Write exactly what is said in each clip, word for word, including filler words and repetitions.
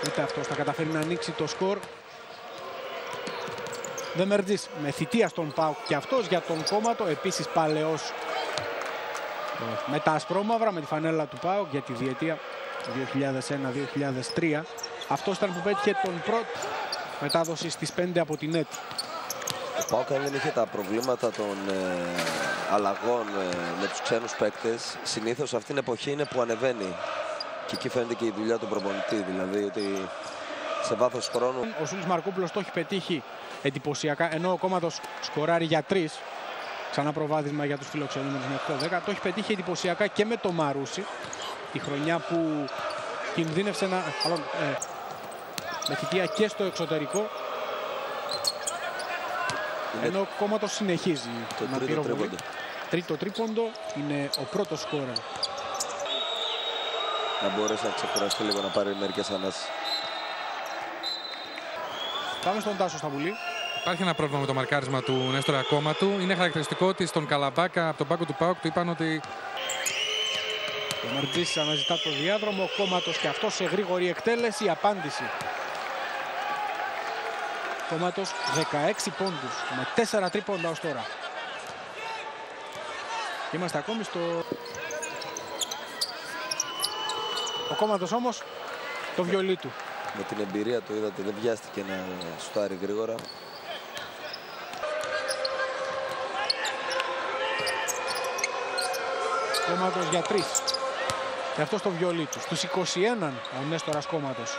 Ούτε αυτός θα καταφέρει να ανοίξει το σκορ. Δεμερτζής με θητεία στον ΠΑΟΚ και αυτός για τον Κόμματο. Επίσης παλαιός με τα ασπρόμαυρα, με τη φανέλα του ΠΑΟΚ για τη διετία δύο χιλιάδες ένα δύο χιλιάδες τρία. Αυτός ήταν που πέτυχε τον πρώτο μετάδοση στις πέντε από την ΕΤ. Ο ΠΑΟΚ αν δεν είχε τα προβλήματα των ε, αλλαγών ε, με τους ξένους παίκτες, συνήθως αυτήν την εποχή είναι που ανεβαίνει. Και εκεί φαίνεται και η δουλειά του προπονητή, δηλαδή ότι σε βάθος χρόνου... Ο Σούλης Μαρκόπουλος το έχει πετύχει εντυπωσιακά, ενώ ο Κόμματος σκοράρει για τρεις. Ξανά προβάδισμα για τους φιλοξενούμενους με οκτώ δέκα. Το έχει πετύχει εντυπωσιακά και με το Μαρούσι, τη χρονιά που κινδύνευσε να... Άλλο, ε, με θητεία και στο εξωτερικό. Είναι... Ενώ ο Κόμματος συνεχίζει το να τρίτο τρίποντο. Τρίτο τρίποντο είναι ο πρώτος σκόρερ. Να μπορέσει να ξεκουραστεί λίγο, να πάρει μερικές ανάσεις. Πάμε στον Τάσο Σταυρούλη. Υπάρχει ένα πρόβλημα με το μαρκάρισμα του Νέστορα Κόμματου. Είναι χαρακτηριστικό ότι στον Καλαμπάκα από τον πάγκο του ΠΑΟΚ του είπαν ότι... Ο Μαρτζής αναζητά το διάδρομο, ο Κόμματος και αυτό σε γρήγορη εκτέλεση. Απάντηση. Κόμματος δεκαέξι πόντους με τέσσερα τρίποντα ως τώρα. Είμαστε ακόμη στο... Ο Κόμματος όμως το βιολί του. Με την εμπειρία του είδατε, δεν βιάστηκε να σουτάρει γρήγορα. Κόμματος για τρεις. Και αυτό στο βιολί του. Στους είκοσι ένα ο Νέστορας Κόμματος.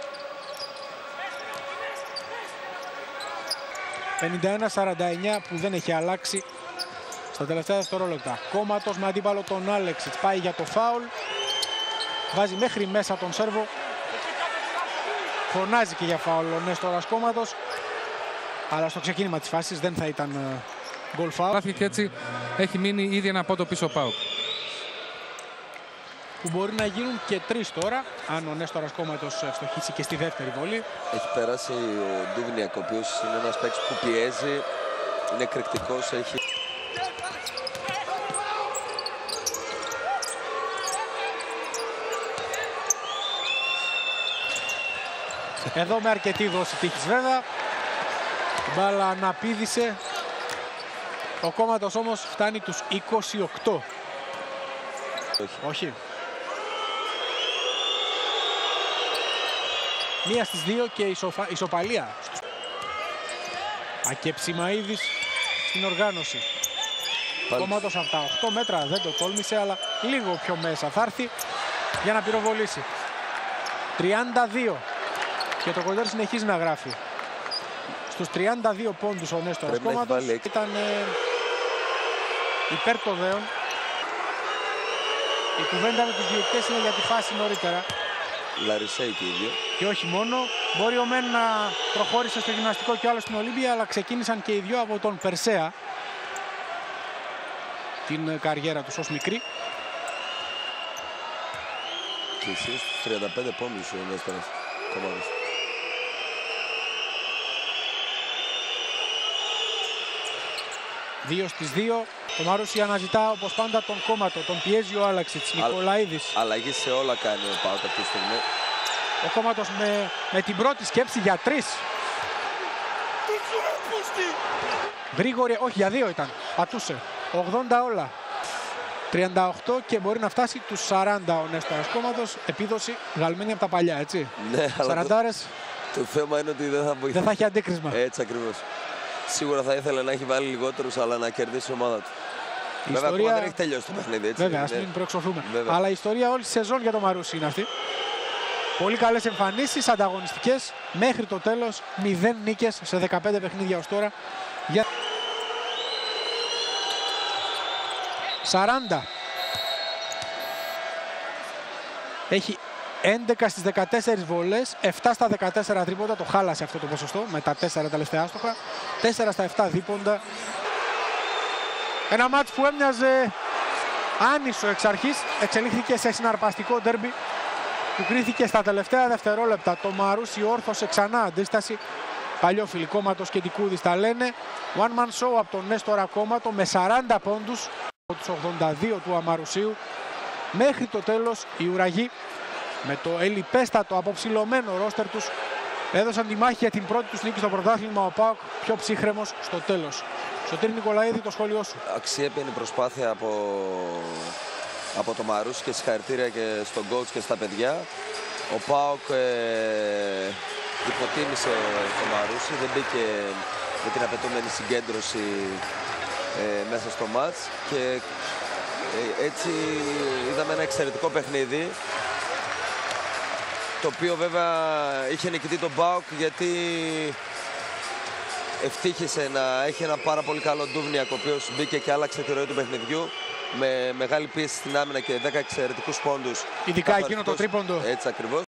πενήντα ένα σαράντα εννιά που δεν έχει αλλάξει στα τελευταία δευτερόλεπτα. Κόμματος με αντίπαλο τον Άλεξιτς. Πάει για το φάουλ. Βάζει μέχρι μέσα τον Σέρβο. Φωνάζει και για φάουλ ο Νέστορας Κόμματος. Αλλά στο ξεκίνημα της φάσης δεν θα ήταν γκολ φάουλ. Και έτσι έχει μείνει ήδη ένα πόντο πίσω ο ΠΑΟΚ. Που μπορεί να γίνουν και τρεις τώρα, αν ο Νέστορας Κόμματος ευστοχίσει και στη δεύτερη βολή. Έχει περάσει ο Ντούβνιακ, ο οποίος είναι ένας παίκτης που πιέζει, είναι εκρηκτικός, έχει... Εδώ με αρκετή δόση τύχης βέβαια. Η μπάλα αναπήδησε. Ο Κόμματος όμως φτάνει τους είκοσι οκτώ. Όχι. Όχι. Μία στις δύο και ισοφα... ισοπαλία. Ακεψιμαΐδης στην οργάνωση. Ο Κόμματος από τα οκτώ μέτρα δεν το τόλμησε, αλλά λίγο πιο μέσα θα έρθει για να πυροβολήσει. τριάντα δύο. Και το κοντέρ συνεχίζει να γράφει. Στους τριάντα δύο πόντους ο Νέστορας Κόμματος ήταν ε, υπέρ το δέον. Η κουβέντα με τους διαιτητές είναι για τη φάση νωρίτερα. Λαρισέη και ίδιο. Και όχι μόνο. Μπορεί ο Μεν να προχώρησε στο γυμναστικό και ο άλλος στην Ολύμπια, αλλά ξεκίνησαν και οι δυο από τον Περσέα την καριέρα τους ως μικρή. Και εσύ στους τριάντα πέντε πόντους ο Νέστορας Κόμματος. Δύο στις δύο. Το Μαρούσι αναζητά όπως πάντα τον Κόμματο. Τον πιέζει ο Άλεξιτς. Νικολαίδης. Αλλαγή σε όλα κάνει ο ΠΑΟΚ αυτή τη στιγμή. Ο Κόμματος με, με την πρώτη σκέψη για τρεις. Γρήγορη, όχι για δύο ήταν. Πατούσε. ογδόντα όλα. τριάντα οκτώ και μπορεί να φτάσει τους σαράντα ο Νέστορας Κόμματος. Επίδοση γαλμένη από τα παλιά, έτσι. Ναι, σαραντάρες. Το, το θέμα είναι ότι δεν θα βοηθήσει. Δεν θα έχει αντίκρισμα. Έτσι ακριβώς. Σίγουρα θα ήθελε να έχει βάλει λιγότερους, αλλά να κερδίσει η ομάδα του. Η Βέβαια, ιστορία... ακόμα δεν έχει τελειώσει το παιχνίδι, έτσι. Βέβαια, ας μην προεξοφλούμε. Αλλά η ιστορία όλη τη σεζόν για το Μαρούσι είναι αυτή. Πολύ καλές εμφανίσεις, ανταγωνιστικές. Μέχρι το τέλος, μηδέν νίκες σε δεκαπέντε παιχνίδια ως τώρα. Για... σαράντα. Έχει έντεκα στις δεκατέσσερις βολές, επτά στα δεκατέσσερα τρίποντα. Το χάλασε αυτό το ποσοστό με τα τέσσερα τελευταία άστοχα. τέσσερα στα επτά δίποντα. Ένα μάτς που έμοιαζε άνισο εξ αρχής, εξελίχθηκε σε συναρπαστικό ντέρμπι που κρίθηκε στα τελευταία δευτερόλεπτα. Το Μαρούσι όρθωσε ξανά αντίσταση. Παλιόφιλοι Κόμματος και Τικούδης τα λένε. One man show από τον Νέστορα Κόμματο με σαράντα πόντους από τους ογδόντα δύο του Αμαρουσίου. Μέχρι το τέλος οι ουραγοί με το ελιπέστατο αποψηλωμένο ρόστερ τους έδωσαν τη μάχη για την πρώτη τους νίκη στο πρωτάθλημα. Ο ΠΑΟΚ πιο ψύχρεμος στο τέλος. Σωτήρη Νικολαίδη, το σχόλιο σου. Αξιέπαινη προσπάθεια από, από το Μαρούσι και συγχαρητήρια και στον coach και στα παιδιά. Ο ΠΑΟΚ ε, υποτίμησε το Μαρούσι, δεν μπήκε με την απαιτούμενη συγκέντρωση ε, μέσα στο μάτς και ε, έτσι είδαμε ένα εξαιρετικό παιχνίδι, το οποίο βέβαια είχε νικητή τον ΠΑΟΚ γιατί ευτύχησε να έχει ένα πάρα πολύ καλό Ντούβνιακ, ο οποίος μπήκε και άλλαξε τη ροή του παιχνιδιού με μεγάλη πίεση στην άμυνα και δέκα εξαιρετικούς πόντους. Ειδικά εκείνο το τρίποντο. Έτσι ακριβώς.